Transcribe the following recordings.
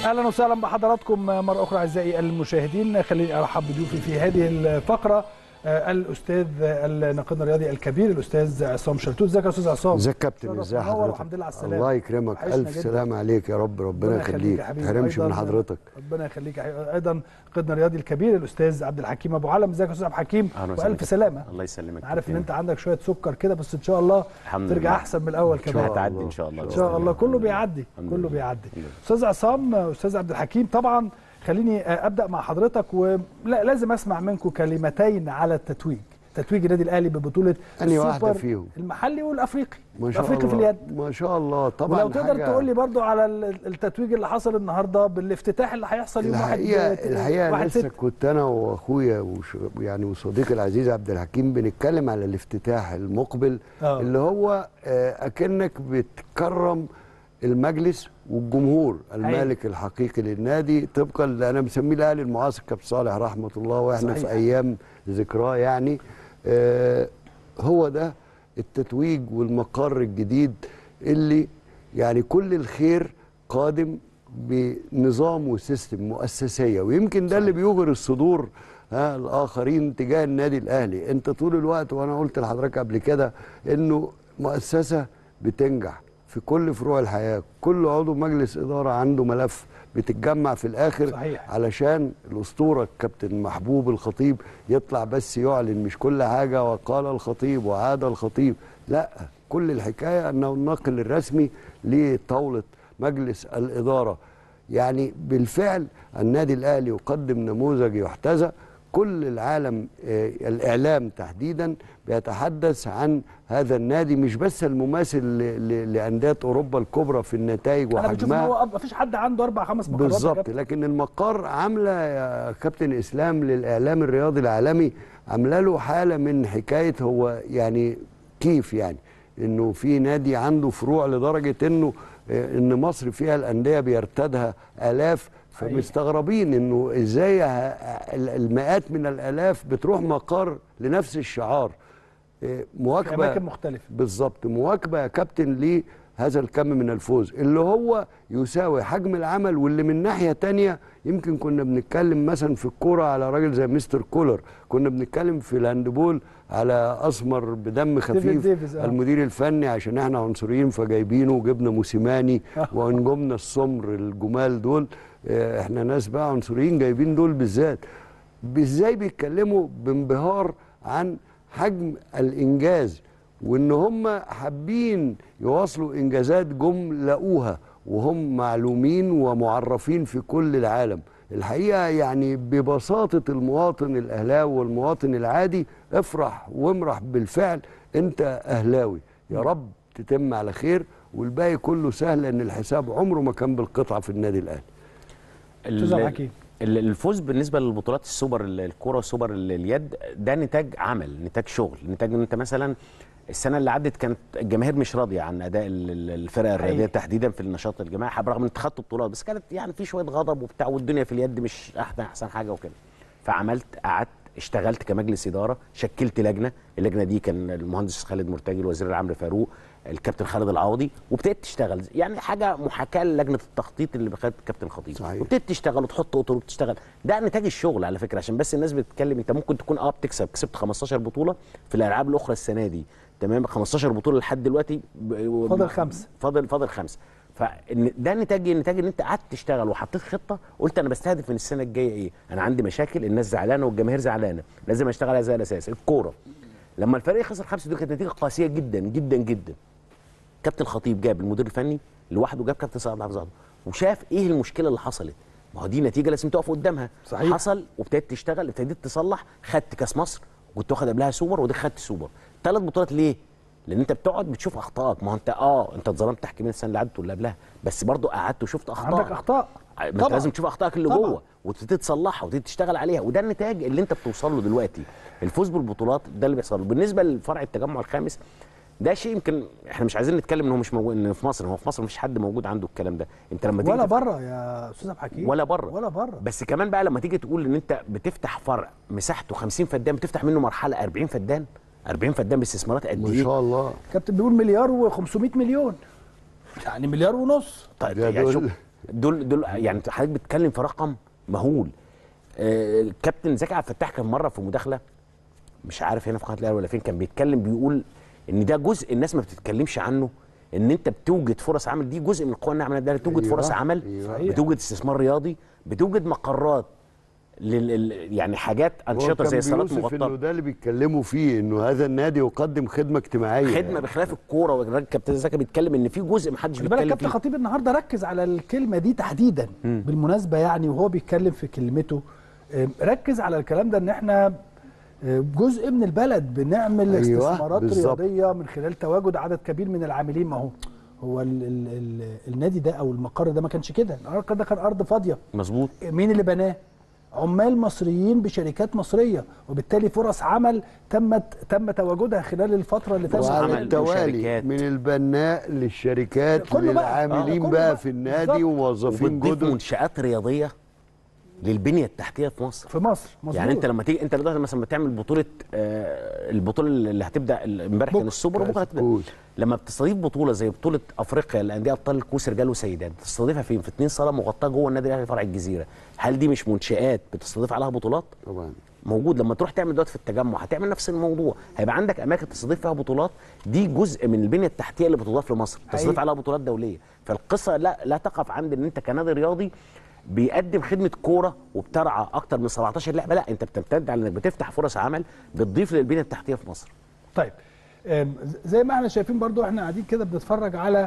اهلا وسهلا بحضراتكم مره اخرى اعزائي المشاهدين. خليني ارحب بضيوفي في هذه الفقره الاستاذ الناقد الرياضي الكبير الاستاذ عصام شلتوت. ازيك يا استاذ عصام؟ ازيك يا كابتن؟ ازي حضرتك؟ والحمد لله على السلامه. الله يكرمك، الف سلامه عليك يا رب. ربنا يخليك، ما تحرمش من حضرتك. ربنا يخليك يا حبيبي. ايضا ناقدنا الرياضي الكبير الاستاذ عبد الحكيم ابو علم. ازيك يا استاذ عبد الحكيم؟ والف سلامه. الله يسلمك. عارف ان انت عندك شويه سكر كده، بس ان شاء الله ترجع احسن من الاول كمان. هتعدي ان شاء الله. ان شاء الله كله بيعدي، كله بيعدي. استاذ عصام، استاذ عبد الحكيم، طبعا خليني ابدا مع حضرتك، ولازم اسمع منكم كلمتين على التتويج، تتويج النادي الاهلي ببطوله السوبر فيهم المحلي والافريقي. الافريقي في اليد ما شاء الله. طبعا لو تقدر تقول لي برضو على التتويج اللي حصل النهارده بالافتتاح اللي هيحصل يوم الحقيقه لسه كنت انا واخويا يعني وصديقي العزيز عبد الحكيم بنتكلم على الافتتاح المقبل اللي هو اكنك بتكرم المجلس والجمهور المالك الحقيقي للنادي، طبقا اللي انا مسميه الاهلي المعاصر كابتن صالح رحمه الله، واحنا في ايام ذكراه يعني. هو ده التتويج والمقر الجديد اللي يعني كل الخير قادم بنظام وسيستم مؤسسيه، ويمكن ده اللي بيغر الصدور الاخرين تجاه النادي الاهلي. انت طول الوقت، وانا قلت لحضرتك قبل كده، انه مؤسسه بتنجح في كل فروع الحياه، كل عضو مجلس اداره عنده ملف بتتجمع في الاخر. صحيح. علشان الاسطوره الكابتن محبوب الخطيب يطلع بس يعلن مش كل حاجه وقال الخطيب وعاد الخطيب، لا، كل الحكايه انه الناقل الرسمي لطاوله مجلس الاداره. يعني بالفعل النادي الاهلي يقدم نموذج يحتذى. كل العالم الإعلام تحديدا بيتحدث عن هذا النادي، مش بس المماثل لأندية أوروبا الكبرى في النتائج وحجمها. أنا بشوف إن هو مفيش حد عنده 4-5 مقرات بالظبط، لكن المقر عاملة يا كابتن إسلام للإعلام الرياضي العالمي، عاملة له حالة من حكاية هو يعني كيف يعني إنه في نادي عنده فروع لدرجة إن مصر فيها الأندية بيرتادها آلاف، فمستغربين انه ازاي المئات من الالاف بتروح مقر لنفس الشعار. مواكبه في اماكن مختلفه. بالظبط، مواكبه يا كابتن لهذا الكم من الفوز اللي هو يساوي حجم العمل، واللي من ناحيه تانية يمكن كنا بنتكلم مثلا في الكوره على راجل زي مستر كولر، كنا بنتكلم في الهاندبول على اسمر بدم خفيف المدير الفني، عشان احنا عنصريين فجايبينه، وجبنا موسيماني ونجومنا السمر الجمال دول، احنا ناس بقى عنصريين جايبين دول بالذات. ازاي بيتكلموا بانبهار عن حجم الانجاز، وان هم حابين يواصلوا انجازات جم لقوها وهم معلومين ومعرفين في كل العالم. الحقيقه يعني ببساطه المواطن الاهلاوي والمواطن العادي، افرح وامرح بالفعل، انت اهلاوي، يا رب تتم على خير، والباقي كله سهل، لان الحساب عمره ما كان بالقطعه في النادي الاهلي. الفوز بالنسبه للبطولات السوبر الكوره وسوبر اليد ده نتاج عمل، نتاج شغل، نتاج ان انت مثلا السنه اللي عدت كانت الجماهير مش راضيه عن اداء الفرق الرياضيه تحديدا في النشاط الجماعي، برغم ان انت خدت بطولات، بس كانت يعني في شويه غضب وبتاع، والدنيا في اليد مش احسن حاجه وكده. قعدت اشتغلت كمجلس اداره، شكلت لجنه، اللجنه دي كان المهندس خالد مرتجي، الوزير العام فاروق، الكابتن خالد العوضي، وابتديت تشتغل يعني حاجه محاكاه للجنه التخطيط اللي بخدت الكابتن خطيب. وابتديت تشتغل وتحط اطر وتشتغل. ده نتاج الشغل على فكره، عشان بس الناس بتتكلم، انت ممكن تكون كسبت 15 بطوله في الالعاب الاخرى السنه دي، تمام، 15 بطوله لحد دلوقتي، فاضل 5. فده نتاج ان انت قعدت تشتغل وحطيت خطه، قلت انا بستهدف من السنه الجايه ايه؟ انا عندي مشاكل، الناس زعلانه والجماهير زعلانه، لازم اشتغل على هذا الاساس. الكوره لما الفريق خسر 5 دول كانت نتيجه قاسيه جدا جدا جدا. كابتن خطيب جاب المدير الفني لوحده، جاب كابتن سعد حفظ وشاف ايه المشكله اللي حصلت. ما هو دي نتيجه لازم تقف قدامها. صحيح. حصل، وابتديت تشتغل، ابتديت تصلح، خدت كاس مصر، كنت واخد قبلها سوبر، ودي خدت سوبر. 3 بطولات ليه؟ لان انت بتقعد بتشوف اخطائك. ما هو انت اتظلمت تحكيميا السنه اللي عدت واللي قبلها، بس برضه قعدت وشفت اخطاء. عندك اخطاء، ما انت لازم تشوف اخطائك اللي جوه وتبتدي تصلحها وتبتدي تشتغل عليها، وده النتاج اللي انت بتوصل له دلوقتي. الفوز بالبطولات ده اللي بيحصل. بالنسبه لفرع التجمع الخامس، ده شيء يمكن احنا مش عايزين نتكلم ان هو مش موجود، ان في مصر، هو في مصر مفيش حد موجود عنده الكلام ده. انت لما تيجي ولا بره يا استاذ عبد الحكيم، ولا بره، بس كمان بقى لما تيجي تقول ان انت بتفتح فرع مساحته 50 فدان، بتفتح منه مرحله 40 فدان، 40 فدان باستثمارات قد ايه؟ ما شاء الله. كابتن بيقول مليار و500 مليون، يعني مليار ونص. طيب يعني دول يعني حضرتك بتتكلم في رقم مهول. الكابتن زكي عبد الفتاح كان مره في مداخله مش عارف هنا في قناه الاهلي ولا فين، كان بيتكلم بيقول ان ده جزء الناس ما بتتكلمش عنه، ان انت بتوجد فرص عمل، دي جزء من القوى الناعمه ده، توجد فرص عمل، بتوجد استثمار رياضي، بتوجد مقرات يعني حاجات انشطه زي صالات مغطاه. انه ده اللي بيتكلموا فيه، انه هذا النادي يقدم خدمه اجتماعيه، خدمه بخلاف الكوره. والراجل كابتن زكي بيتكلم ان في جزء ما حدش بيتكلم فيه. كابتن خطيب النهارده ركز على الكلمه دي تحديدا بالمناسبه يعني، وهو بيتكلم في كلمته ركز على الكلام ده، ان احنا جزء من البلد بنعمل استثمارات رياضيه من خلال تواجد عدد كبير من العاملين. ما هو النادي ده او المقر ده ما كانش كده، المقر ده كان ارض فاضيه. مظبوط. مين اللي بناه؟ عمال مصريين بشركات مصريه، وبالتالي فرص عمل تم تواجدها خلال الفتره اللي فاتت. وعلى التوالي من البناء للشركات للعاملين بقى في النادي وموظفين جدد. منشآت رياضيه للبنيه التحتيه في مصر. مظبوط. يعني انت لما تيجي انت دلوقتي مثلا بتعمل البطوله اللي هتبدا امبارح كان السوبر وبكره هتبدا، لما بتستضيف بطوله زي بطوله افريقيا للانديه ابطال الكؤوس رجال وسيدات، بتستضيفها فين؟ في 2 صاله مغطاه جوه النادي الاهلي فرع الجزيره. هل دي مش منشآت بتستضيف عليها بطولات؟ طبعا موجود. لما تروح تعمل دلوقتي في التجمع هتعمل نفس الموضوع، هيبقى عندك اماكن تستضيف فيها بطولات، دي جزء من البنيه التحتيه اللي بتضاف لمصر، تستضيف عليها بطولات دوليه. فالقصه لا تقف عند ان انت كنادي رياضي بيقدم خدمه كوره وبترعى اكتر من 17 لعبه، لا انت بتمتد على انك بتفتح فرص عمل بتضيف للبنيه التحتيه في مصر. طيب زي ما احنا شايفين برضو احنا قاعدين كده بنتفرج على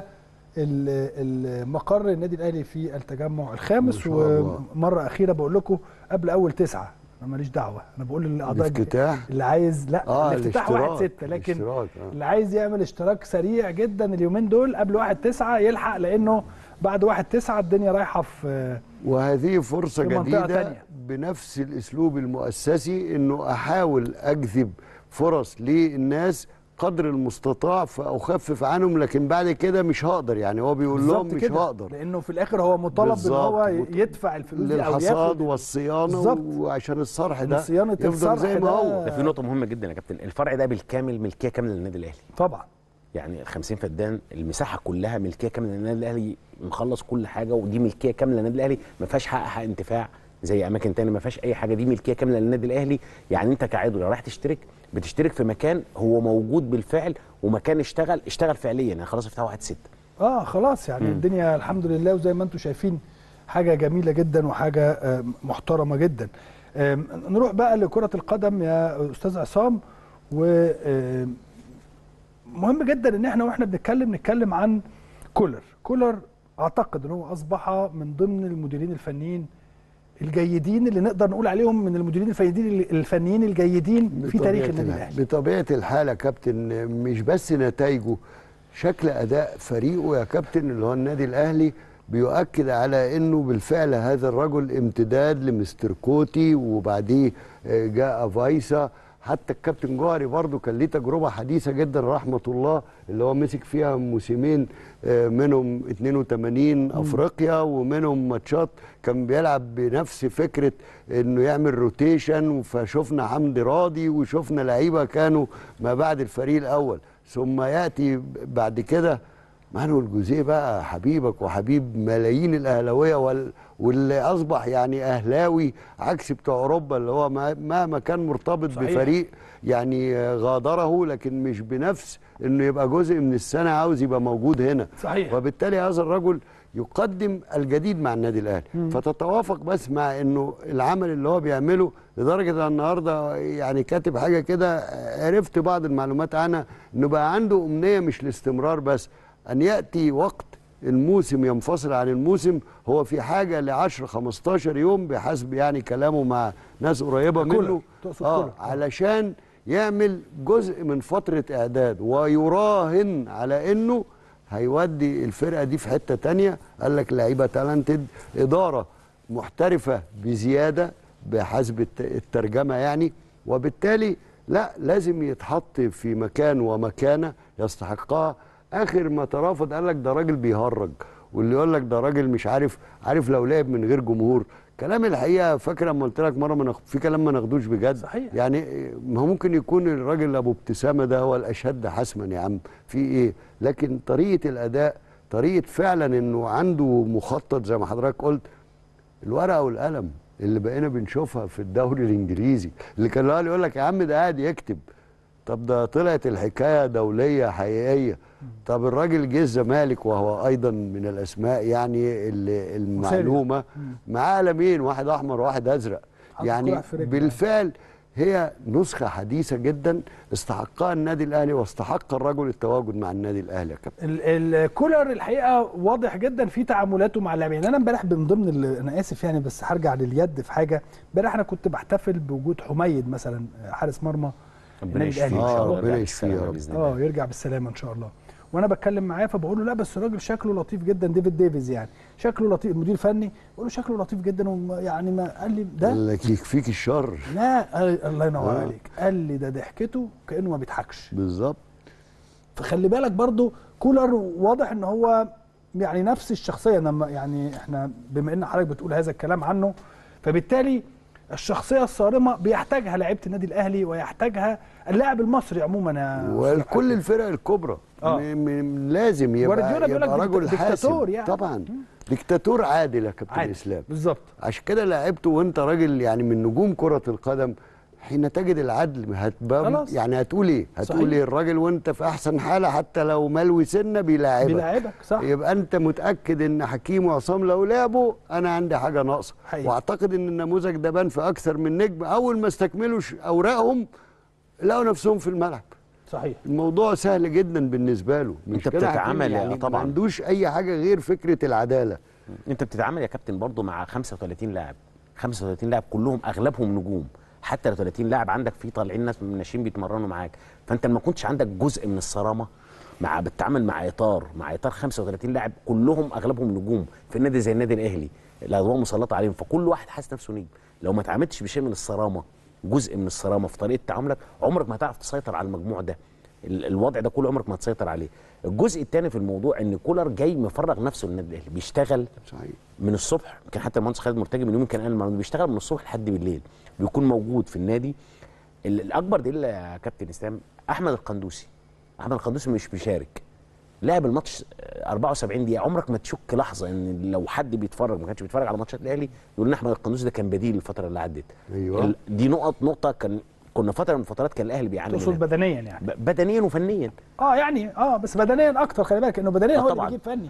المقر النادي الاهلي في التجمع الخامس، ومره اخيره بقول لكم قبل اول 9 انا ماليش دعوه، انا بقول للاعضاء اللي عايز الافتتاح 1/6، لكن اللي عايز يعمل اشتراك سريع جدا اليومين دول قبل 1/9 يلحق، لانه بعد 1/9 الدنيا رايحه في وهذه فرصه جديده بنفس الاسلوب المؤسسي، انه احاول اجذب فرص للناس قدر المستطاع فاخفف عنهم، لكن بعد كده مش هقدر. يعني هو بيقول لهم مش هقدر، لانه في الاخر هو مطالب ان هو يدفع الفلوس دي للحصاد والصيانه، وعشان الصرح ده يفضل زي ما هو. ده في نقطه مهمه جدا يا كابتن، الفرع ده بالكامل ملكيه كامله للنادي الاهلي طبعا. يعني 50 فدان المساحه كلها ملكيه كامله للنادي الاهلي، مخلص كل حاجه، ودي ملكيه كامله للنادي الاهلي، ما فيهاش حق انتفاع زي اماكن تانية، ما فيهاش اي حاجه، دي ملكيه كامله للنادي الاهلي. يعني انت كعضو لو رايح تشترك بتشترك في مكان هو موجود بالفعل، ومكان اشتغل فعليا، يعني خلاص افتحوا 1/6. خلاص يعني الدنيا الحمد لله، وزي ما انتم شايفين حاجه جميله جدا وحاجه محترمه جدا. نروح بقى لكره القدم يا استاذ عصام، و مهم جدا ان احنا واحنا نتكلم عن كولر اعتقد ان هو اصبح من ضمن المديرين الفنيين الجيدين اللي نقدر نقول عليهم من المديرين الفنيين الجيدين في تاريخ النادي الاهلي. بطبيعه الحال يا كابتن، مش بس نتائجه، شكل اداء فريقه يا كابتن اللي هو النادي الاهلي بيؤكد على انه بالفعل هذا الرجل امتداد لمستر كوتي، وبعديه جاء فايسا. حتى الكابتن جوهري برضه كان ليه تجربه حديثه جدا رحمه الله، اللي هو مسك فيها موسمين، منهم 82 افريقيا، ومنهم ماتشات كان بيلعب بنفس فكره انه يعمل روتيشن. فشفنا حمدي راضي وشفنا لعيبه كانوا ما بعد الفريق الاول، ثم ياتي بعد كده مانويل جوزيه بقى حبيبك وحبيب ملايين الاهلاويه، واللي اصبح يعني اهلاوي عكس بتوع اوروبا، اللي هو مهما كان مرتبط صحيح. بفريق يعني غادره، لكن مش بنفس انه يبقى جزء من السنه عاوز يبقى موجود هنا صحيح. وبالتالي هذا الرجل يقدم الجديد مع النادي الاهلي، فتتوافق بس مع انه العمل اللي هو بيعمله، لدرجه ان النهارده يعني كاتب حاجه كده عرفت بعض المعلومات عنها، انه بقى عنده امنيه مش الاستمرار بس، أن يأتي وقت الموسم ينفصل عن الموسم هو في حاجة ل10-15 يوم بحسب يعني كلامه مع ناس قريبة منه، علشان يعمل جزء من فترة إعداد ويراهن على أنه هيودي الفرقة دي في حتة تانية. قال لك لعيبة تالنتد، إدارة محترفة بزيادة بحسب الترجمة يعني، وبالتالي لا لازم يتحط في مكان ومكانة يستحقها. اخر ما ترافض قال لك ده راجل بيهرج، واللي يقول لك ده راجل مش عارف لو لعب من غير جمهور. كلام الحقيقه فاكر لما قلت لك مره في كلام ما ناخدوش بجد صحيح. يعني ما هو ممكن يكون الراجل ابو ابتسامه ده هو الاشد حسما يا عم في ايه، لكن طريقه الاداء طريقه فعلا انه عنده مخطط زي ما حضرتك قلت. الورقه والقلم اللي بقينا بنشوفها في الدوري الانجليزي، اللي كان الاهلي يقول لك يا عم ده قاعد يكتب، طب ده طلعت الحكايه دوليه حقيقيه. طب الراجل جه الزمالك وهو ايضا من الاسماء يعني المعلومه، معاه قلمين، واحد احمر وواحد ازرق، يعني بالفعل هي نسخه حديثه جدا استحقها النادي الاهلي واستحق الرجل التواجد مع النادي الاهلي يا كابتن. الكولر الحقيقه واضح جدا في تعاملاته مع اللاعبين. انا امبارح من ضمن انا اسف يعني بس هرجع لليد في حاجه. امبارح انا كنت بحتفل بوجود حميد مثلا حارس مرمى النادي الاهلي ان شاء الله. ربنا يشفيه باذن الله. يرجع بالسلامه ان شاء الله. وانا بتكلم معاه فبقول له لا بس الراجل شكله لطيف جدا، ديفيد ديفيز يعني شكله لطيف، المدير الفني بقول له شكله لطيف جدا ويعني ما قال لي ده قال لك يكفيك الشر. لا الله ينور عليك، قال لي ده ضحكته كانه ما بيضحكش بالظبط. فخلي بالك برضو كولر واضح ان هو يعني نفس الشخصيه. لما يعني احنا بما ان حضرتك بتقول هذا الكلام عنه فبالتالي الشخصيه الصارمه بيحتاجها لعيبه النادي الاهلي ويحتاجها اللاعب المصري عموما وكل الفرق الكبرى لازم يبقى رجل حاسم يعني. طبعا ديكتاتور عادل يا كابتن اسلام. بالظبط. عشان كده لعبته وانت راجل يعني من نجوم كره القدم، حين تجد العدل يعني هتقول ايه؟ هتقول ايه الراجل وانت في احسن حاله حتى لو ملوي سنه بيلاعبك صح. يبقى انت متاكد ان حكيم وعصام لو لعبوا انا عندي حاجه ناقصه. واعتقد ان النموذج ده بان في اكثر من نجم اول ما استكملوا اوراقهم لقوا نفسهم في الملعب. صحيح. الموضوع سهل جدا بالنسبه له، مش انت بتتعامل يعني طبعا ما عندوش اي حاجه غير فكره العداله. انت بتتعامل يا كابتن برضه مع 35 لاعب، 35 لاعب كلهم اغلبهم نجوم، حتى لو 30 لاعب عندك في طالعين ناس من ناشئين بيتمرنوا معاك، فانت ما كنتش عندك جزء من الصرامه بتتعامل مع اطار 35 لاعب كلهم اغلبهم نجوم في النادي زي النادي الاهلي، الاضواء مسلطه عليهم، فكل واحد حاسس نفسه نجم. لو ما اتعاملتش بشيء من الصرامه، جزء من الصرامه في طريقه تعاملك، عمرك ما هتعرف تسيطر على المجموع ده. الوضع ده كله عمرك ما هتسيطر عليه. الجزء الثاني في الموضوع ان كولر جاي مفرغ نفسه للنادي الاهلي، بيشتغل صحيح من الصبح. يمكن حتى المهندس خالد مرتجي من يوم كان قال بيشتغل من الصبح لحد بالليل، بيكون موجود في النادي. الاكبر دليل يا كابتن اسلام احمد القندوسي. احمد القندوسي مش بيشارك، لعب الماتش 74 دقيقه. عمرك ما تشك لحظه ان لو حد بيتفرج ما كانش بيتفرج على ماتشات الاهلي يقول ان احمد القندوسي ده كان بديل الفتره اللي عدت. ايوه دي نقطه كنا فتره من الفترات كان الاهلي بيعاني منها. تقصد بدنيا يعني؟ بدنيا وفنيا. يعني بس بدنيا اكتر، خلي بالك انه بدنيا هو اللي بيجيب فني.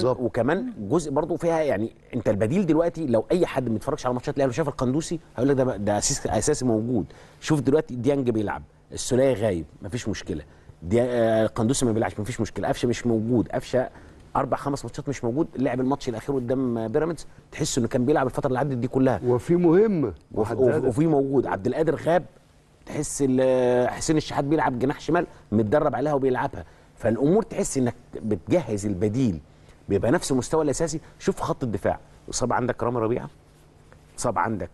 وكمان جزء برضه فيها يعني انت البديل دلوقتي لو اي حد ما بيتفرجش على ماتشات الاهلي وشاف القندوسي هيقول لك ده اساسي موجود. شوف دلوقتي ديانج بيلعب، السوليه غايب مفيش مشكله، القندوسي ما بيلعبش مفيش مشكله، قفشه مش موجود، قفشه 4-5 ماتشات مش موجود، لعب الماتش الاخير قدام بيراميدز تحس انه كان بيلعب الفتره اللي عدت دي كلها. وفي مهمه وفي موجود عبد القادر غاب، تحس حسين الشحات بيلعب جناح شمال متدرب عليها وبيلعبها. فالامور تحس انك بتجهز البديل بيبقى نفس المستوى الاساسي. شوف خط الدفاع، صاب عندك رامي ربيعه، صاب عندك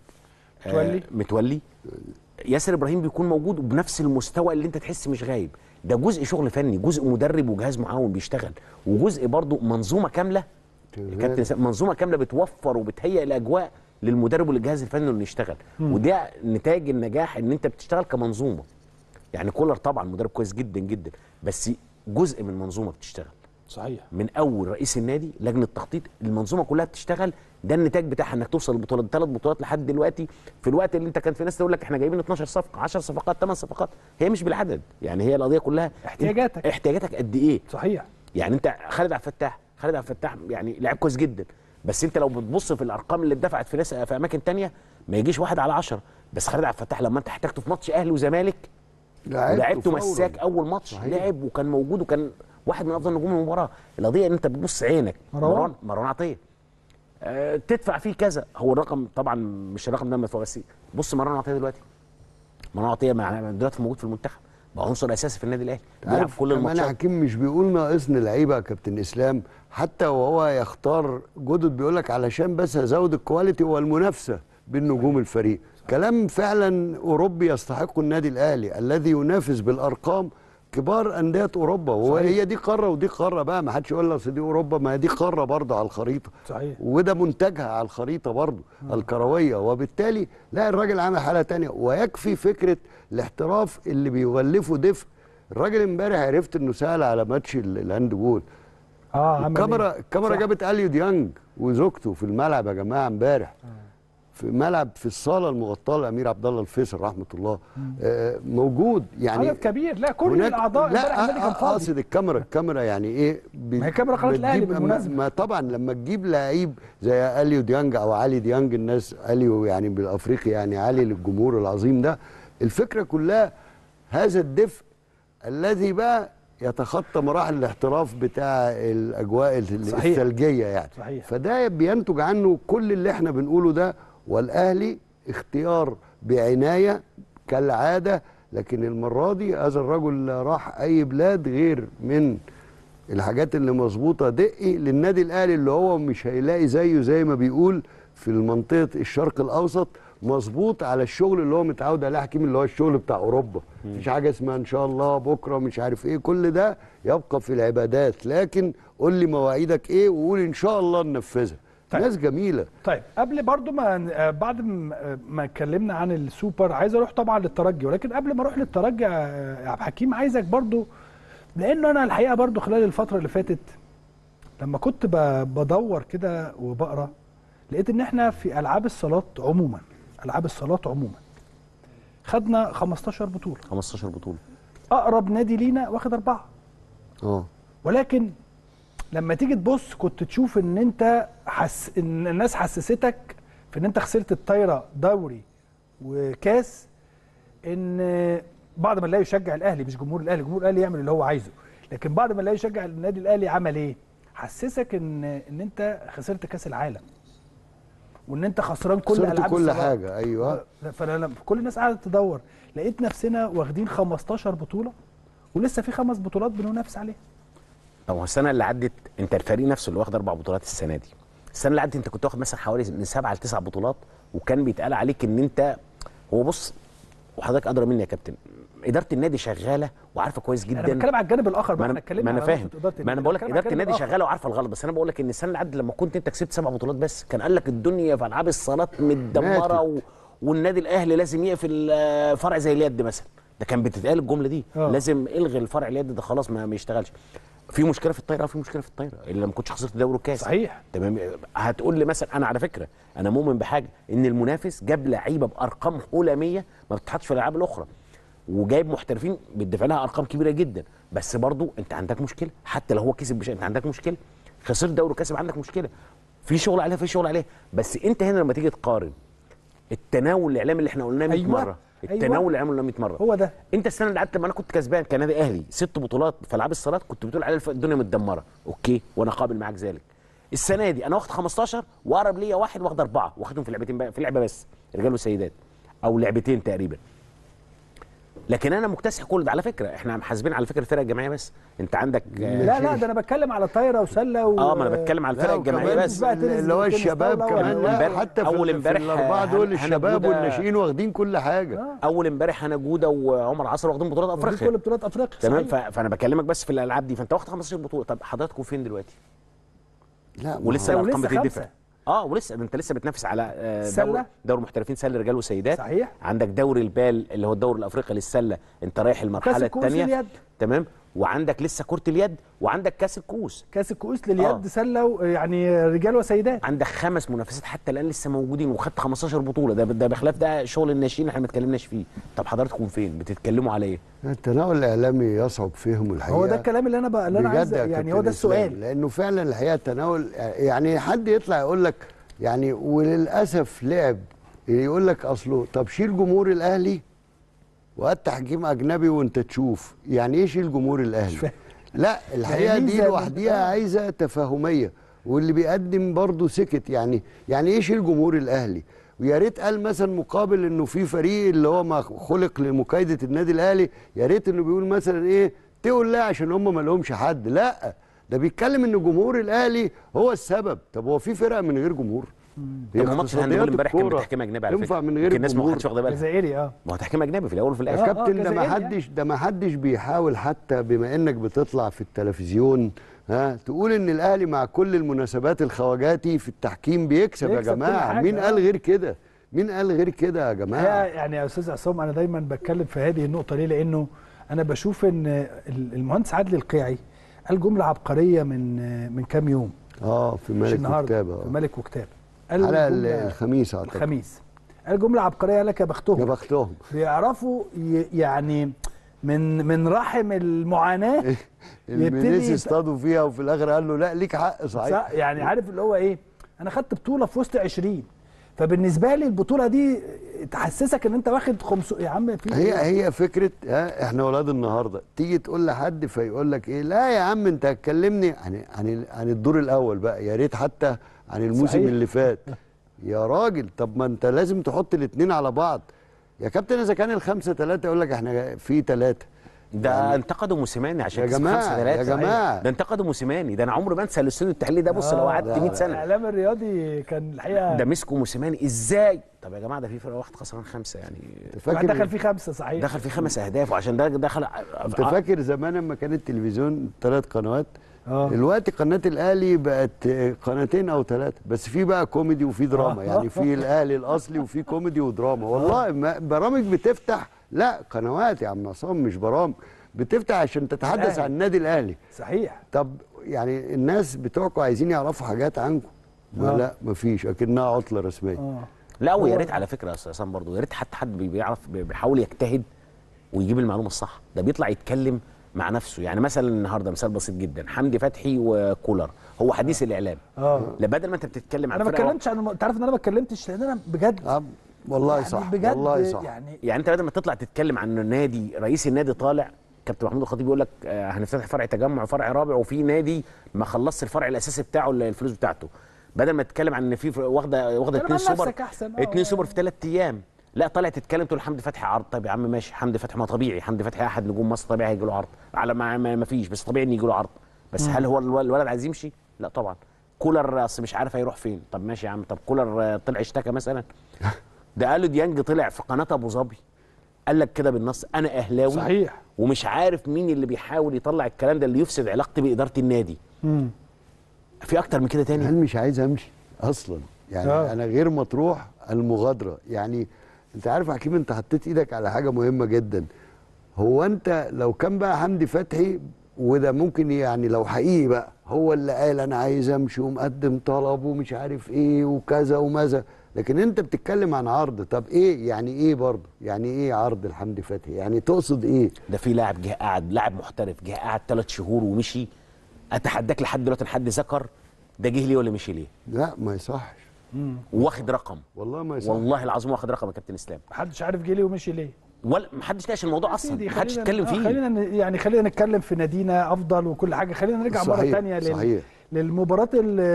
متولي، ياسر ابراهيم بيكون موجود وبنفس المستوى اللي انت تحس مش غايب. ده جزء شغل فني، جزء مدرب وجهاز معاون بيشتغل، وجزء برضو منظومه كامله. كابتن منظومه كامله بتوفر وبتهيئ الاجواء للمدرب والجهاز الفني انه يشتغل. وده نتاج النجاح ان انت بتشتغل كمنظومه. يعني كولر طبعا مدرب كويس جدا جدا، بس جزء من منظومه بتشتغل. صحيح. من اول رئيس النادي، لجنه التخطيط، المنظومه كلها بتشتغل. ده النتاج بتاعها انك توصل للبطولات، 3 بطولات لحد دلوقتي، في الوقت اللي انت كان في ناس تقول لك احنا جايبين 12 صفقه، 10 صفقات، 8 صفقات. هي مش بالعدد، يعني هي القضيه كلها احتياجاتك قد ايه. صحيح. يعني انت خالد عبد الفتاح يعني لاعب كويس جدا، بس انت لو بتبص في الارقام اللي اتدفعت في ناس في اماكن ثانيه ما يجيش 1 على 10. بس خالد عبد الفتاح لما انت احتاجته في ماتش اهلي وزمالك لعبته مساك اول ماتش. صحيح. لعب وكان موجود وكان واحد من افضل نجوم المباراه. القضيه ان انت بتبص عينك مروان عطيه تدفع فيه كذا. هو الرقم طبعا مش الرقم ده مدفوع، بس بص مروان عطيه دلوقتي موجود في المنتخب، بقى عنصر اساسي في النادي الاهلي، بيلعب كل الماتشات. كمان حكيم مش بيقول ناقصني لعيبه يا كابتن اسلام، حتى وهو يختار جدد بيقول لك علشان بس ازود الكواليتي والمنافسه بين نجوم الفريق. كلام فعلا اوروبي يستحقه النادي الاهلي الذي ينافس بالارقام كبار انديه اوروبا. وهي دي قاره ودي قاره بقى، ما حدش يقول لك دي اوروبا، ما هي دي قاره برضه على الخريطه. صحيح. وده منتجها على الخريطه برضه الكرويه. وبالتالي لا، الراجل عامل حاله ثانيه. ويكفي فكره الاحتراف اللي بيغلفه دفء. الراجل امبارح عرفت انه سال على ماتش الهاند بول، الكاميرا جابت اليو ديانج وزوجته في الملعب يا جماعه امبارح، في ملعب في الصاله المغطاه لامير عبد الله الفيصل رحمه الله، موجود يعني عدد كبير. لا كل الاعضاء امبارح النادي كان فاضي. اقصد الكاميرا يعني ايه؟ ما هي كاميرا قناه الاهلي بالمناسبه. ما طبعا لما تجيب لعيب زي اليو ديانج او علي ديانج، الناس اليو يعني بالافريقي يعني علي للجمهور العظيم ده، الفكره كلها هذا الدفء الذي بقى يتخطى مراحل الاحتراف بتاع الاجواء الثلجيه يعني. صحيح. فده بينتج عنه كل اللي احنا بنقوله ده، والاهلي اختيار بعنايه كالعاده، لكن المره دي هذا الرجل راح اي بلاد غير من الحاجات اللي مظبوطه دقي للنادي الاهلي، اللي هو مش هيلاقي زيه زي ما بيقول في منطقه الشرق الاوسط مظبوط على الشغل اللي هو متعود عليه حكيم، اللي هو الشغل بتاع اوروبا. مفيش حاجه اسمها ان شاء الله بكره مش عارف ايه، كل ده يبقى في العبادات، لكن قول لي مواعيدك ايه وقول ان شاء الله ننفذها. طيب. ناس جميله. طيب قبل برضو ما بعد ما اتكلمنا عن السوبر، عايز اروح طبعا للترجي، ولكن قبل ما اروح للترجي يا عبد الحكيم عايزك برضو، لانه انا الحقيقه برضو خلال الفتره اللي فاتت لما كنت بدور كده وبقرا، لقيت ان احنا في العاب الصالات عموما خدنا 15 بطوله. 15 بطوله. اقرب نادي لينا واخد 4. ولكن لما تيجي تبص كنت تشوف ان انت ان الناس حسستك في ان انت خسرت الطايره دوري وكاس، ان بعض من لا يشجع الاهلي، مش جمهور الاهلي يعمل اللي هو عايزه، لكن بعض من لا يشجع النادي الاهلي عمل ايه؟ حسسك ان انت خسرت كاس العالم، وان انت خسران كل العاب كل حاجه. ايوه. فانا كل الناس قاعده تدور، لقيت نفسنا واخدين 15 بطوله ولسه في 5 بطولات بننافس عليها. طب هو السنه اللي عدت انت الفريق نفسه اللي واخد 4 بطولات السنه دي، السنه اللي عدت انت كنت واخد مثلا حوالي من 7 ل 9 بطولات، وكان بيتقال عليك ان انت، هو بص وحضرتك ادرى مني يا كابتن، اداره النادي شغاله وعارفه كويس جدا. انا بتكلم على الجانب الاخر بقى، احنا اتكلمنا ما انا فاهم، ما انا بقول لك اداره النادي شغاله وعارفه الغلط، بس انا بقول لك ان السنه اللي عدت لما كنت انت كسبت 7 بطولات بس، كان قال لك الدنيا في العاب الصالات متدمره والنادي الاهلي لازم يقفل فرع زي اليد مثلا، ده كان بتتقال الجمله دي. لازم الغي الفرع اليد ده خلاص ما يشتغلش. في مشكله في الطايره، اللي ما كنتش خسرت دوري الكاس. صحيح. تمام. هتقول لي مثلا، انا على فكره انا مؤمن بحاجه، ان المنافس جاب لعيبه بارقام عالميه ما بتتحطش في الالعاب الاخرى، وجايب محترفين بيدفع لها ارقام كبيره جدا، بس برضو انت عندك مشكله، حتى لو هو كسب بشيء انت عندك مشكله، خسرت دوري كاسب عندك مشكله، في شغل عليها بس انت هنا لما تيجي تقارن التناول الاعلامي اللي احنا قلناه 100 مره، التناول الاعلامي اللي 100 مره هو ده. انت السنه اللي قعدت لما انا كنت كسبان كنادي اهلي 6 بطولات في العاب الصالات، كنت بتقول على الدنيا متدمره، اوكي وانا قابل معاك ذلك. السنه دي انا واخد 15 واقرب ليا واحد واخد 4، واخدهم في لعبتين بقى، في لعبه بس رجال وسيدات او لعبتين تقريبا، لكن انا مكتسح كل ده. على فكره احنا محاسبين على فكره الفرق الجماعيه بس، انت عندك لا ده انا بتكلم على طايره وسله ما انا بتكلم على الفرق الجماعيه بس، اللي هو الشباب كمان، حتى اول امبارح الاربعه دول الشباب والناشئين واخدين كل حاجه. اول امبارح هنا جوده وعمر عصر واخدين بطولات افريقيا، كل بطولات افريقيا تمام. فانا بكلمك بس في الالعاب دي، فانت واخد 15 بطوله. طب حضراتكم فين دلوقتي؟ لا ولسه الارقام بتدفع. ولسه انت لسه بتنافس على دوري محترفين سله رجال وسيدات. صحيح. عندك دوري البال اللي هو الدوري الافريقي للسله، انت رايح المرحله الثانيه، تمام. وعندك لسه كرة اليد، وعندك كاس الكؤوس. كاس الكؤوس لليد سله يعني رجال وسيدات. عندك 5 منافسات حتى الان لسه موجودين، وخدت 15 بطوله، ده بخلاف ده شغل الناشئين احنا ما اتكلمناش فيه. طب حضراتكم فين؟ بتتكلموا على ايه؟ التناول الاعلامي يصعب فهمه الحقيقه. هو ده الكلام اللي انا عايز، يعني هو ده السؤال، لانه فعلا الحقيقه التناول، يعني حد يطلع يقول لك يعني، وللاسف لعب يقول لك اصله طب شيل جمهور الاهلي وهات تحكيم اجنبي وانت تشوف يعني ايه شيل جمهور الاهلي. لا الحقيقه دي لوحديها عايزه تفاهميه، واللي بيقدم برضه سكت يعني ايه شيل جمهور الاهلي؟ ويا ريت قال مثلا مقابل انه في فريق اللي هو ما خلق لمكايده النادي الاهلي، يا ريت انه بيقول مثلا ايه تقول لا عشان هم ما لهمش حد، لا ده بيتكلم ان جمهور الاهلي هو السبب. طب هو في فرق من غير جمهور؟ طب ماتش الهاندبول امبارح كان بتحكيم اجنبي على فكره، ينفع من غير الناس ما حدش واخده بالها. جزائري ما هو تحكيم اجنبي في الاول وفي الاخر يا كابتن. ده ما حدش بيحاول، حتى بما انك بتطلع في التلفزيون تقول ان الاهلي مع كل المناسبات الخواجاتي في التحكيم بيكسب يا جماعه. مين قال غير كده؟ مين قال غير كده يا جماعه؟ يعني يا استاذ عصام انا دايما بتكلم في هذه النقطه ليه؟ لانه انا بشوف ان المهندس عادل القيعي قال جمله عبقريه من كام يوم. في ملك وكتابه. في ملك وكتابه على الخميس اعتقد. الخميس قال جمله عبقريه، قال لك يا بختهم. يا بختهم بيعرفوا يعني من رحم المعاناه المنيس اصطادوا فيها، وفي الاخر قال له لا ليك حق صحيح. يعني عارف اللي هو ايه، انا خدت بطوله في وسط 20، فبالنسبه لي البطوله دي تحسسك ان انت واخد 500 يا عم. في هي فكره احنا ولاد النهارده تيجي تقول لحد فيقول لك ايه، لا يا عم انت هتكلمني عن الدور الاول بقى، يا ريت حتى عن الموسم صحيح. اللي فات يا راجل. طب ما انت لازم تحط الاثنين على بعض يا كابتن. اذا كان ال5-3 يقول لك احنا في 3. ده يعني انتقدوا موسيماني عشان يا جماعه 5-3 يا جماعه. ده انتقدوا موسيماني. ده انا عمري ما انسى الاستوديو التحليلي ده. بص لو قعدت 100 سنه الاعلام الرياضي كان الحقيقه ده مسكوا موسيماني ازاي. طب يا جماعه ده في فرق واحد خسران 5 يعني. واحد دخل فيه 5 صحيح. دخل فيه 5 اهداف وعشان ده دخل. انت فاكر زمان لما كان التلفزيون 3 قنوات؟ دلوقتي قناه الاهلي بقت 2 أو 3 بس، في بقى كوميدي وفي دراما. يعني في الاهلي الاصلي وفي كوميدي ودراما. والله برامج بتفتح، لا قنوات يا عم عصام مش برامج، بتفتح عشان تتحدث عن النادي الاهلي. صحيح. طب يعني الناس بتوعكم عايزين يعرفوا حاجات عنكم. لا مفيش، اكنها عطله رسميه. لا ويا ريت على فكره يا استاذ عصام برضه، يا ريت حتى حد بيعرف بيحاول يجتهد ويجيب المعلومه الصح. ده بيطلع يتكلم مع نفسه. يعني مثلا النهارده مثال بسيط جدا، حمدي فتحي وكولر هو حديث الاعلام. لا بدل ما انت بتتكلم عن انا ما اتكلمتش عن، انت عارف ان انا ما اتكلمتش لان انا بجد والله يعني صح بجد والله صح. يعني انت بدل ما تطلع تتكلم عن النادي، رئيس النادي طالع كابتن محمود الخطيب يقول لك هنفتتح فرع تجمع وفرع رابع، وفي نادي ما خلصش الفرع الاساسي بتاعه الفلوس بتاعته، بدل ما تتكلم عن ان في واخده 2 سوبر 2 سوبر في 3 ايام، لا طالع تتكلم تقول حمدي فتحي عرض. طيب يا عم ماشي، حمدي فتحي ما طبيعي، حمدي فتحي احد نجوم مصر طبيعي هيجي له عرض، على ما فيش، بس طبيعي ان يجي له عرض. بس هل هو الولد عايز يمشي؟ لا طبعا. كولر اصل مش عارف هيروح فين. طب ماشي يا عم، طب كولر طلع اشتكى مثلا؟ ده قالوا ديانج طلع في قناه ابو ظبي قال لك كده بالنص انا اهلاوي صحيح، ومش عارف مين اللي بيحاول يطلع الكلام ده اللي يفسد علاقتي باداره النادي. في اكتر من كده تاني؟ هل مش عايز امشي اصلا يعني انا غير مطروح المغادره. يعني انت عارف يا حكيم، انت حطيت ايدك على حاجه مهمه جدا. هو انت لو كان بقى حمدي فتحي، وده ممكن يعني لو حقيقي بقى هو اللي قال انا عايز امشي ومقدم طلب ومش عارف ايه وكذا وماذا، لكن انت بتتكلم عن عرض. طب ايه يعني ايه برضه؟ يعني ايه عرض لحمدي فتحي؟ يعني تقصد ايه؟ ده في لاعب جه قعد، لاعب محترف جه قعد 3 شهور ومشي. اتحداك لحد دلوقتي حد ذكر ده جه ليه ولا مشي ليه؟ لا ما يصحش. واخد رقم، والله ما يصحش، والله العظيم واخد رقم يا كابتن اسلام. محدش عارف جه ليه ومشي ليه، ولا محدش ناقش الموضوع اصلا، محدش اتكلم فيه. خلينا نتكلم في نادينا افضل وكل حاجه. خلينا نرجع مره ثانيه للمباراه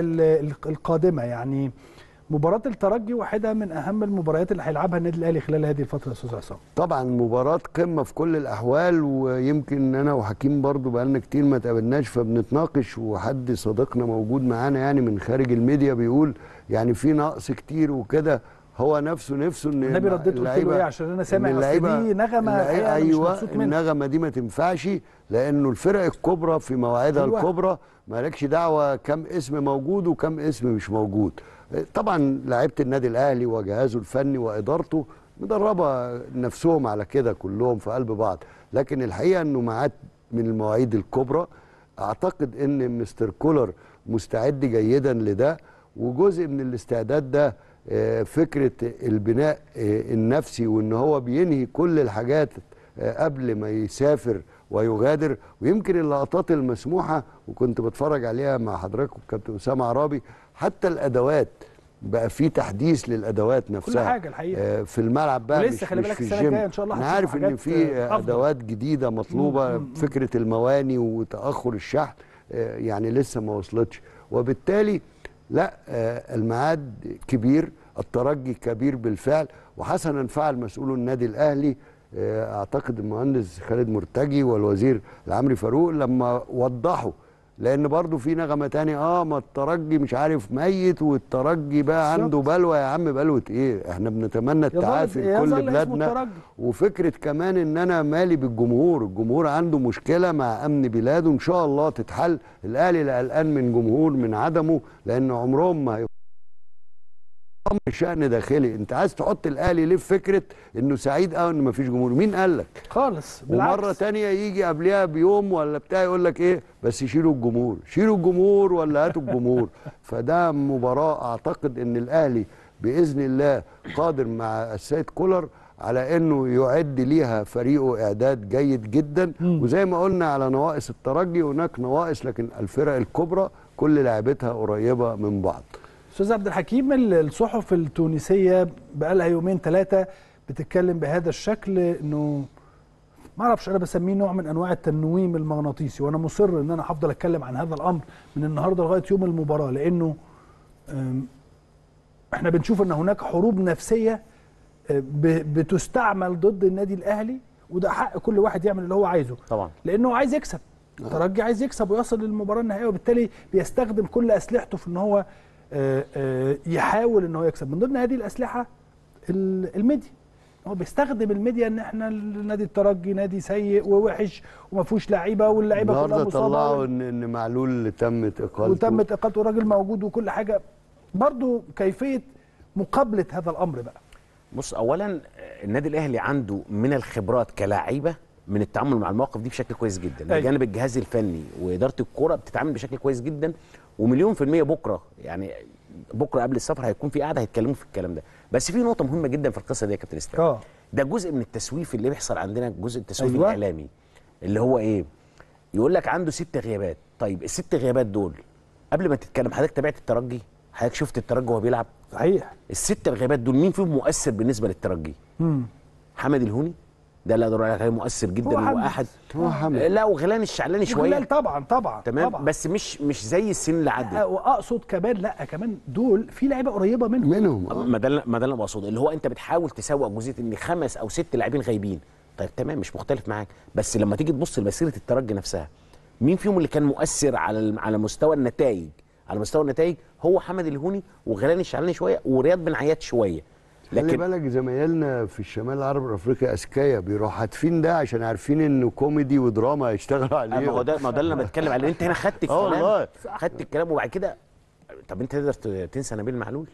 القادمه. يعني مباراة الترجي واحدة من أهم المباريات اللي هيلعبها النادي الأهلي خلال هذه الفترة يا أستاذ عصام. طبعا مباراة قمة في كل الأحوال، ويمكن أنا وحكيم برضو بقالنا كتير ما تقابلناش فبنتناقش، وحد صديقنا موجود معانا يعني من خارج الميديا بيقول يعني في نقص كتير وكده. هو نفسه ان النبي رديت قلت له ايه؟ عشان انا سامع اصل دي نغمه ايوه النغمه دي ما تنفعش، لانه الفرق الكبرى في مواعيدها الكبرى مالكش دعوه كم اسم موجود وكم اسم مش موجود. طبعا لعيبه النادي الاهلي وجهازه الفني وادارته مدربه نفسهم على كده كلهم في قلب بعض، لكن الحقيقه انه ميعاد من المواعيد الكبرى. اعتقد ان مستر كولر مستعد جيدا لده، وجزء من الاستعداد ده فكره البناء النفسي، وان هو بينهي كل الحاجات قبل ما يسافر ويغادر. ويمكن اللقطات المسموحه وكنت بتفرج عليها مع حضرتك والكابتن اسامه عرابي، حتى الادوات بقى في تحديث للادوات نفسها كل حاجه الحقيقه في الملعب بقى، ولسه خلي بالك السنه الجايه ان شاء الله انا عارف ان في ادوات جديده مطلوبه. فكره المواني وتاخر الشحن يعني لسه ما وصلتش، وبالتالي لا الميعاد كبير، الترجي كبير بالفعل. وحسنا فعل مسؤول النادي الاهلي اعتقد المهندس خالد مرتجي والوزير العمري فاروق لما وضحوا، لان برضو في نغمه تانية ما الترجي مش عارف ميت، والترجي بقى عنده بلوى. يا عم بلوى ايه؟ احنا بنتمنى التعافي لكل بلادنا. وفكره كمان ان انا مالي بالجمهور، الجمهور عنده مشكله مع امن بلاده ان شاء الله تتحل. الاهلي لا قلقان من جمهور من عدمه، لان عمرهم ما امر شأن داخلي. انت عايز تحط الاهلي ليه في فكره انه سعيد ان مفيش جمهور؟ مين قال لك؟ خالص بالعكس. ومره ثانيه يجي قبلها بيوم ولا بتاع يقول لك ايه بس يشيلوا الجمهور، شيلوا الجمهور ولا هاتوا الجمهور. فده مباراه اعتقد ان الاهلي باذن الله قادر مع السيد كولر على انه يعد ليها فريقه اعداد جيد جدا. وزي ما قلنا على نواقص الترجي هناك نواقص، لكن الفرق الكبرى كل لعبتها قريبه من بعض. استاذ عبد الحكيم، الصحف التونسيه بقى لها يومين ثلاثه بتتكلم بهذا الشكل، انه ما اعرفش انا بسميه نوع من انواع التنويم المغناطيسي، وانا مصر ان انا هفضل اتكلم عن هذا الامر من النهارده لغايه يوم المباراه، لانه احنا بنشوف ان هناك حروب نفسيه بتستعمل ضد النادي الاهلي، وده حق كل واحد يعمل اللي هو عايزه طبعا، لانه عايز يكسب. الترجي عايز يكسب ويصل للمباراه النهائيه، وبالتالي بيستخدم كل اسلحته في ان هو يحاول ان هو يكسب. من ضمن هذه الاسلحه الميديا، هو بيستخدم الميديا ان احنا نادي الترجي نادي سيء ووحش وما فيهوش لعيبه، واللعيبه كلها النهارده مصابه، طلعوا ان معلول تمت اقالته والراجل موجود وكل حاجه. برضو كيفيه مقابله هذا الامر بقى؟ بص، اولا النادي الاهلي عنده من الخبرات كلاعيبه من التعامل مع المواقف دي بشكل كويس جدا. بجانب الجهاز الفني واداره الكوره بتتعامل بشكل كويس جدا، ومليون في الميه بكره يعني بكره قبل السفر هيكون في قاعده هيتكلموا في الكلام ده. بس في نقطه مهمه جدا في القصه دي يا كابتن اسلام، ده جزء من التسويف اللي بيحصل عندنا، جزء التسويف الاعلامي اللي هو ايه؟ يقول لك عنده 6 غيابات. طيب ال6 غيابات دول قبل ما تتكلم حضرتك تابعت الترجي؟ حضرتك شفت الترجي وهو بيلعب؟ صحيح. ال6 الغيابات دول مين فيهم مؤثر بالنسبه للترجي؟ حمد الهوني ده اللي اقدر عليه مؤثر جدا، هو احد هو حمد. لا، وغلان الشعلاني شويه. وغلال طبعا تمام طبعا. بس مش زي السن اللي عدت. واقصد كمان لا كمان دول في لعيبه قريبه منهم. ما ده اللي بقصده، اللي هو انت بتحاول تسوق جزئيه ان 5 أو 6 لاعبين غايبين. طيب تمام، مش مختلف معاك، بس لما تيجي تبص لمسيره الترجي نفسها، مين فيهم اللي كان مؤثر على مستوى النتائج؟ على مستوى النتائج هو حمد الهوني وغلان الشعلاني شويه ورياض بن عياد شويه. خلي بالك زمايلنا في الشمال العربي والافريقي اذكياء بيروحوا حاتفين ده عشان عارفين انه كوميدي ودراما هيشتغلوا عليه. ما هو ده اللي انا بتكلم عليه. انت هنا خدت الكلام، والله خدت الكلام وبعد كده طب انت تقدر تنسى نبيل معلول؟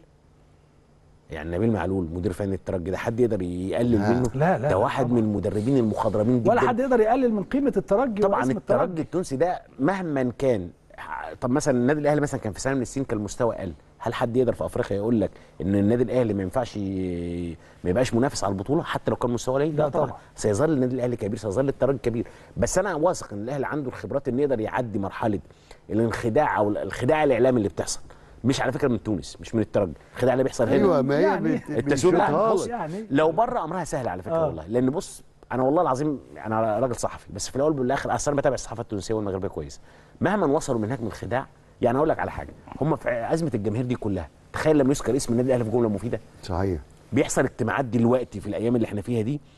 يعني نبيل معلول مدير فني الترجي ده حد يقدر يقلل منه؟ لا ده واحد طبعا من المدربين المخضرمين جدا، ولا حد يقدر يقلل من قيمه الترجي طبعا. الترجي التونسي ده مهما كان، طب مثلا النادي الاهلي مثلا كان في سنه من السنين كان المستوى قل، هل حد يقدر في افريقيا يقول لك ان النادي الاهلي ما ينفعش ما يبقاش منافس على البطوله حتى لو كان مستوى قليل؟ لا طبعا، سيظل النادي الاهلي كبير، سيظل الترجي كبير. بس انا واثق ان الاهلي عنده الخبرات ان يقدر يعدي مرحله الانخداع او الخداع الاعلامي اللي بتحصل. مش على فكره من تونس، مش من الترجي، الخداع اللي بيحصل هنا. ايوه، ما هي يعني التسويق. بص يعني لو بره امرها سهل على فكره والله، لان بص انا والله العظيم انا راجل صحفي، بس في الاول والاخر اصل انا بتابع الصحافه التونسيه والمغربيه كويس. مهما وصلوا من هناك من الخداع، يعني اقول لك على حاجه، هم في ازمه الجماهير دي كلها، تخيل لما يذكر اسم النادي الاهلي في جمله مفيده. صحيح. بيحصل اجتماعات دلوقتي في الايام اللي احنا فيها دي،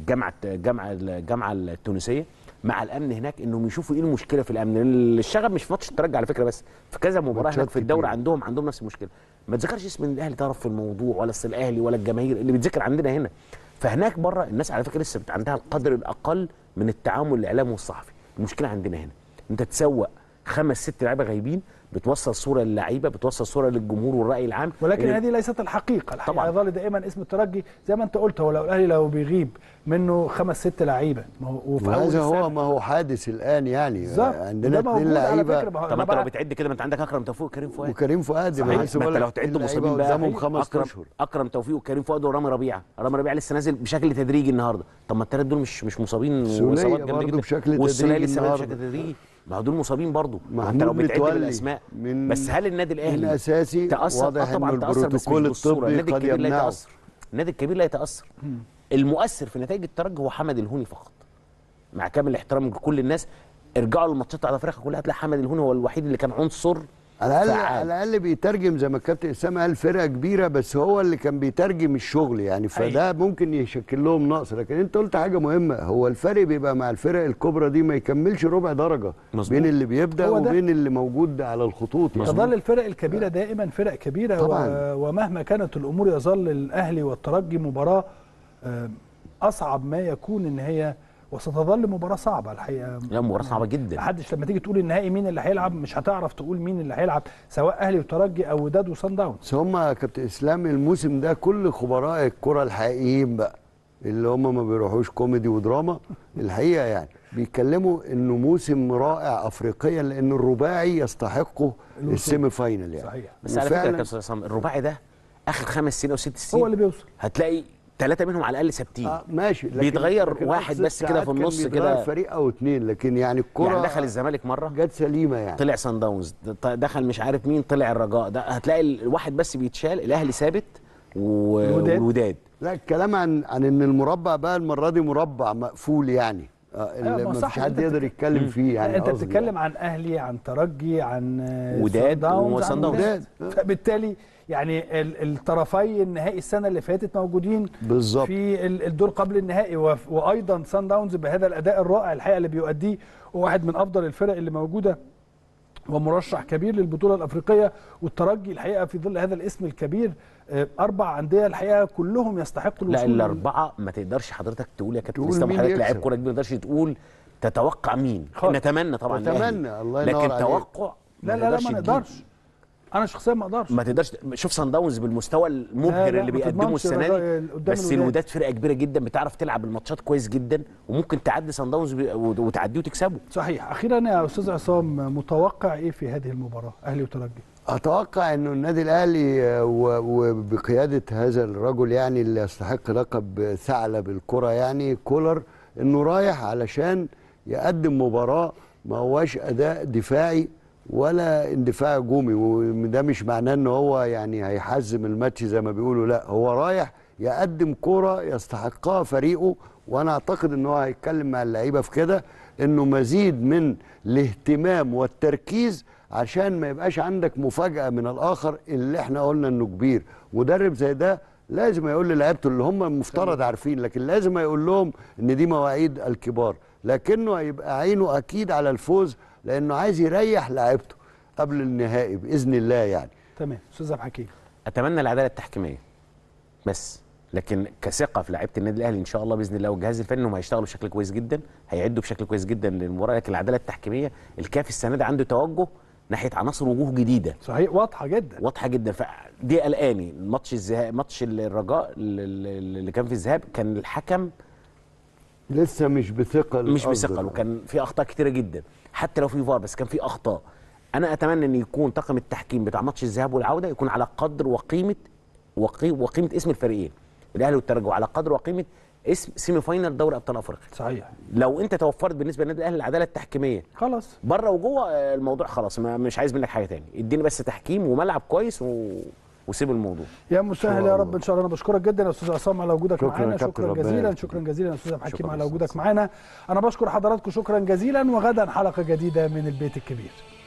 الجامعه التونسيه مع الامن هناك، انهم يشوفوا ايه المشكله في الامن. الشغب مش في ماتش الترجي على فكره، بس في كذا مباراه هناك في الدوري عندهم نفس المشكله. ما تذكرش اسم الاهلي طرف في الموضوع، ولا اصل الاهلي ولا الجماهير اللي بيتذكر عندنا هنا. فهناك بره الناس على فكره لسه عندها القدر الاقل من التعامل الاعلامي والصحفي. المشكله عندنا هنا انت تسوق 5 6 لعيبه غايبين، بتوصل صوره للعيبه، بتوصل صوره للجمهور والراي العام، ولكن هذه ليست الحقيقه. طبعا يظل دائما اسم الترجي زي ما انت قلت، هو لو الاهلي لو بيغيب منه 5 6 لعيبه، وهذا هو حادث الان يعني عندنا 2 لعيبه. طب انت لو بتعد كده ما انت عندك اكرم توفيق وكريم فؤاد ما انت لو تعد مصابين بقى قدامهم 5 اشهر. اكرم توفيق وكريم فؤاد ورامي ربيعه لسه نازل بشكل تدريجي النهارده. طب ما الثلاث دول مش مصابين واصابات جامده جدا بشكل تدريجي ما هو دول مصابين برضه. انت لو بتعد بالاسماء، بس هل النادي الاهلي الاساسي تاثر؟ طبعا تاثر، بس مش بالصوره. النادي الكبير لا يتاثر، النادي الكبير لا يتاثر. المؤثر في نتائج الترجي هو حمد الهوني فقط، مع كامل الاحترام لكل الناس. ارجعوا للماتشات بتاعت افريقيا كلها هتلاقي حمد الهوني هو الوحيد اللي كان عنصر على الاقل بيترجم زي ما الكابتن اسامه قال فرقه كبيره، بس هو اللي كان بيترجم الشغل يعني، فده ممكن يشكل لهم نقص. لكن انت قلت حاجه مهمه، هو الفرق بيبقى مع الفرق الكبرى دي ما يكملش ربع درجه بين اللي بيبدا وبين اللي موجود على الخطوط. تظل الفرق الكبيره دائما فرق كبيره طبعا. ومهما كانت الامور يظل الاهلي والترجي مباراه اصعب ما يكون ان هي وستظل مباراه صعبه الحقيقه. لا مباراه صعبه جدا. محدش لما تيجي تقول النهائي مين اللي هيلعب مش هتعرف تقول مين اللي هيلعب، سواء اهلي وترجي او وداد وصن داونز. هم يا كابتن اسلام الموسم ده كل خبراء الكره الحقيقيين بقى اللي هم ما بيروحوش كوميدي ودراما الحقيقه يعني بيتكلموا انه موسم رائع افريقيا، لان الرباعي يستحقه السيمي فاينل يعني. صحيح. بس على فكره يا كابتن عصام الرباعي ده اخر 5 سنين او 6 سنين هو اللي بيوصل، هتلاقي 3 منهم على الاقل ثابتين. ماشي، بيتغير واحد بس كده في النص كده، فريق او 2، لكن يعني الكره يعني دخل الزمالك مره جت سليمه يعني، طلع صن داونز، دخل مش عارف مين، طلع الرجاء، ده هتلاقي الواحد بس بيتشال، الاهلي ثابت والوداد. لا الكلام عن ان المربع بقى المره دي مربع مقفول يعني، اللي ما فيش حد يقدر يتكلم فيه يعني. انت بتتكلم عن اهلي، عن ترجي، عن وداد وصن داونز، فبالتالي يعني الطرفي النهائي السنه اللي فاتت موجودين بالظبط في الدور قبل النهائي، وايضا صن داونز بهذا الاداء الرائع الحقيقه اللي بيؤديه، وواحد من افضل الفرق اللي موجوده ومرشح كبير للبطوله الافريقيه. والترجي الحقيقه في ظل هذا الاسم الكبير، 4 انديه الحقيقه كلهم يستحقوا الوصول. لا ال4 ما تقدرش حضرتك تقول يا كابتن اسلام، حضرتك لاعب كوره كبير، ما تقدرش تقول تتوقع مين. نتمنى طبعا، نتمنى الله ينور عليك، لكن عليك. توقع لا ما نقدرش. انا شخصيا ما اقدرش. ما تقدرش. شوف صن داونز بالمستوى المبهر اللي بيقدمه السنه دي، بس الوداد فرقه كبيره جدا، بتعرف تلعب الماتشات كويس جدا، وممكن تعدي صن داونز وتعديه وتكسبه. صحيح. اخيرا يا استاذ عصام، متوقع ايه في هذه المباراه اهلي وترجي؟ اتوقع انه النادي الاهلي وبقياده هذا الرجل يعني اللي يستحق لقب ثعلب الكره يعني كولر، انه رايح علشان يقدم مباراه ما هواش اداء دفاعي ولا اندفاع هجومي، وده مش معناه ان هو يعني هيحزم الماتش زي ما بيقولوا، لا هو رايح يقدم كرة يستحقها فريقه. وانا اعتقد ان هو هيتكلم مع اللعيبه في كده، انه مزيد من الاهتمام والتركيز عشان ما يبقاش عندك مفاجأة من الاخر اللي احنا قلنا انه كبير. مدرب زي ده لازم يقول للاعيبته اللي هم المفترض عارفين، لكن لازم يقول لهم ان دي مواعيد الكبار، لكنه هيبقى عينه اكيد على الفوز لانه عايز يريح لاعيبته قبل النهائي باذن الله يعني. تمام. استاذ عبد الحكيم، اتمنى العداله التحكيميه بس، لكن كثقه في لعيبه النادي الاهلي ان شاء الله باذن الله والجهاز الفني انهم هيشتغلوا بشكل كويس جدا، هيعدوا بشكل كويس جدا للمباراه. لكن العداله التحكيميه، الكاف السنه دي عنده توجه ناحيه عناصر وجوه جديده. صحيح، واضحه جدا واضحه جدا. فدي قلقاني. ماتش الذهاب، ماتش الرجاء اللي كان في الذهاب، كان الحكم لسه مش بثقل وكان في اخطاء كتيره جدا، حتى لو في فار بس كان في اخطاء. انا اتمنى ان يكون طاقم التحكيم بتاع ماتش الذهاب والعوده يكون على قدر وقيمه اسم الفريقين الاهلي والترجي، على قدر وقيمه اسم سيمي فاينال دوري ابطال افريقيا. صحيح. لو انت توفرت بالنسبه للنادي الاهلي العداله التحكيميه خلاص بره وجوه الموضوع خلاص، مش عايز منك حاجه تاني، اديني بس تحكيم وملعب كويس وسيب الموضوع. يا مسهل يا رب ان شاء الله. انا بشكرك جدا يا استاذ عصام على وجودك معانا، شكرا جزيلا. شكرا جزيلا يا استاذ عبد الحكيم على وجودك معانا. انا بشكر حضراتكم شكرا جزيلا، وغدا حلقه جديده من البيت الكبير.